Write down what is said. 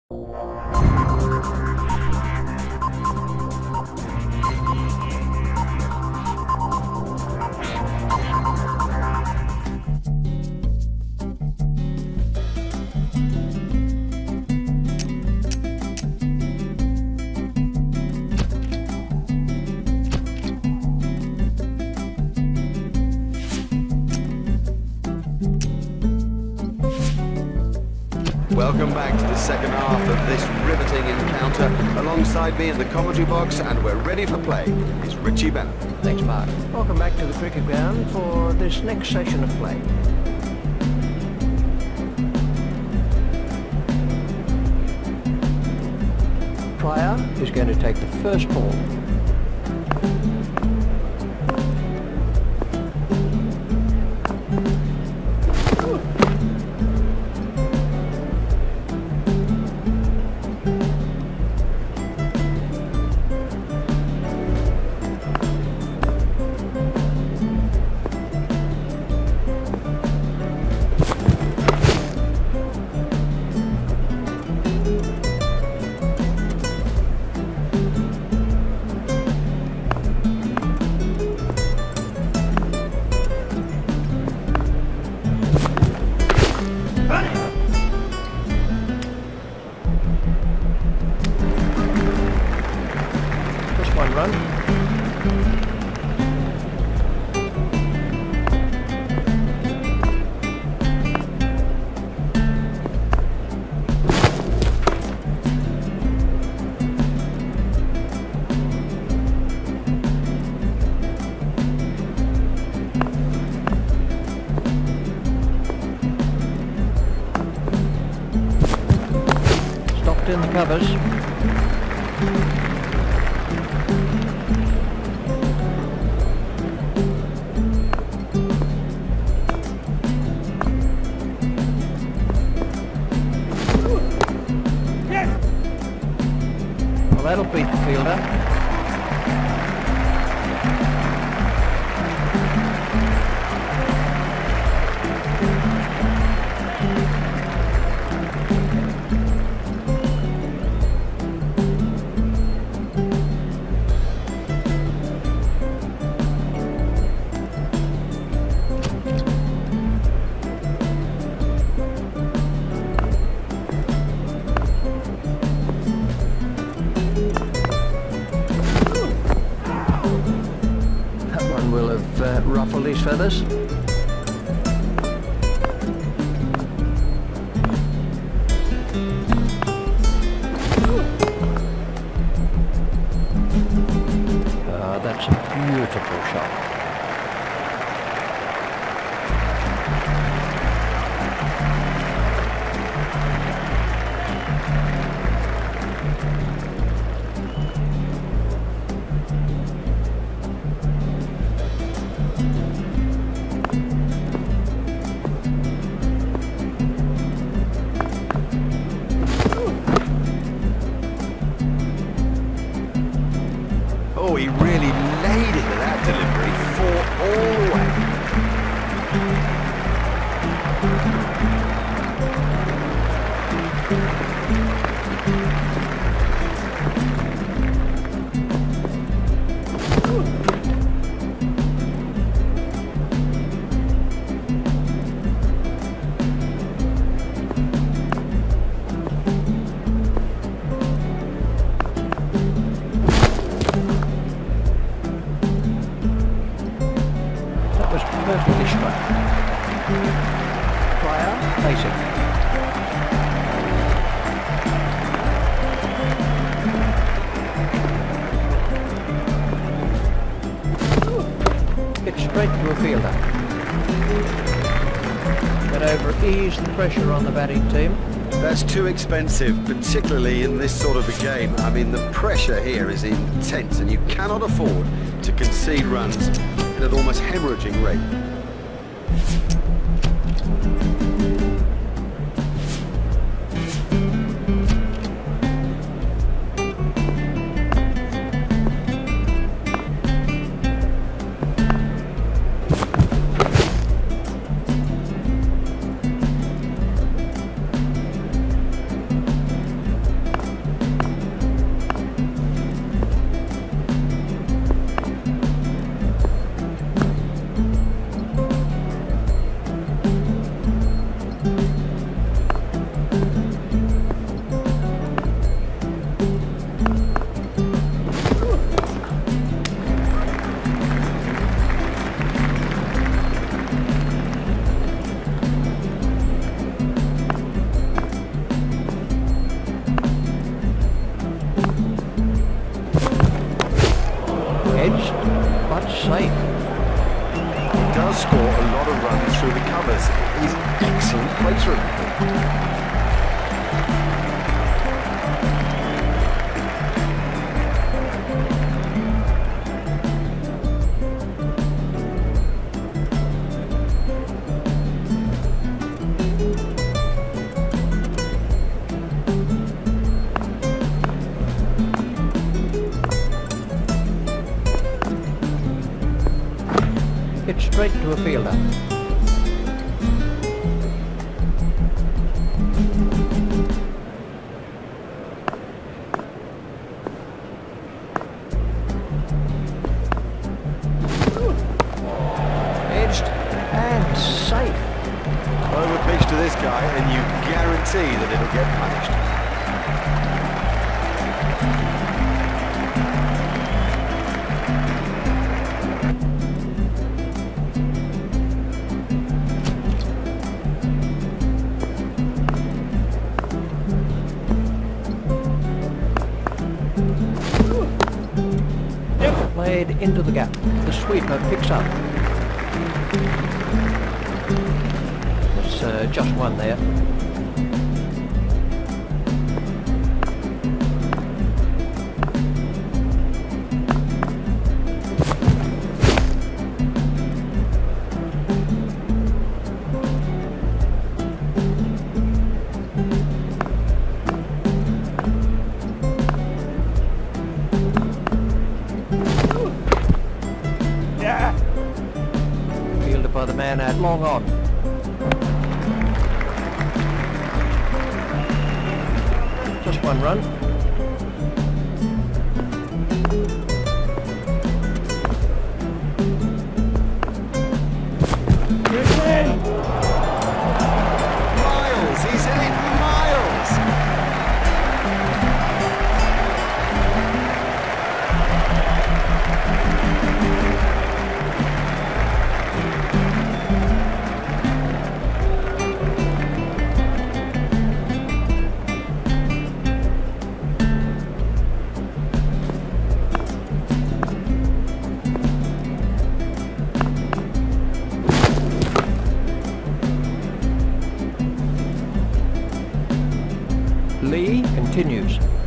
Welcome back to the second half of this riveting encounter. Alongside me in the commentary box, and we're ready for play, is Richie Bennett. Thanks, Mark. Welcome back to the cricket ground for this next session of play. Pryor is going to take the first ball. One run. Stopped in the covers. That'll beat the fielder. Will have ruffled his feathers. That's a beautiful shot. Oh, he really laid into that delivery, fought all the way. Perfectly struck. Pryor facing. Hit straight to a fielder. Get over, ease the pressure on the batting team. That's too expensive, particularly in this sort of a game. I mean, the pressure here is intense, and you cannot afford to concede runs at an almost hemorrhaging rate. safe. He does score a lot of runs through the covers. He's an excellent play through. Hit straight to a fielder. Edged and safe. Throw a pitch to this guy and you guarantee that it'll get punished. Played into the gap. The sweeper picks up. That's just one there. Fielded by the man at long on. Just one run. Miles, he's hit it miles. Lee continues.